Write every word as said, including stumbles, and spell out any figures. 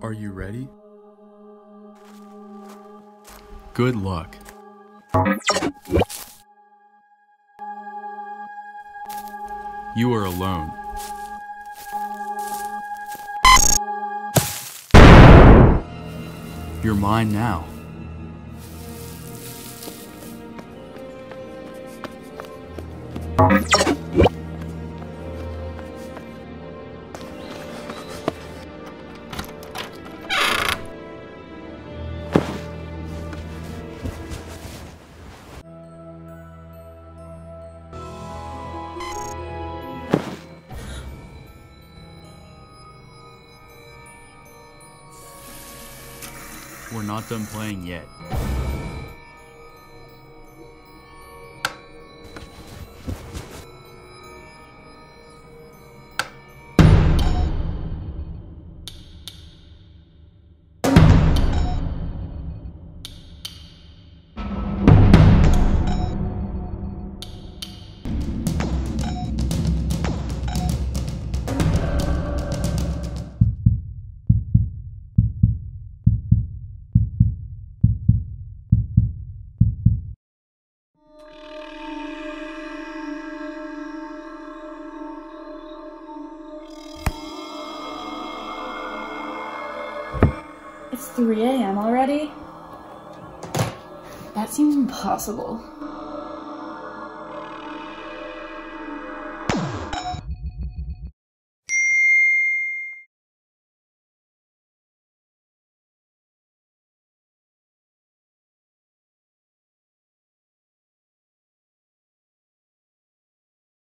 Are you ready? Good luck. You are alone. You're mine now. We're not done playing yet. It's three A M already? That seems impossible.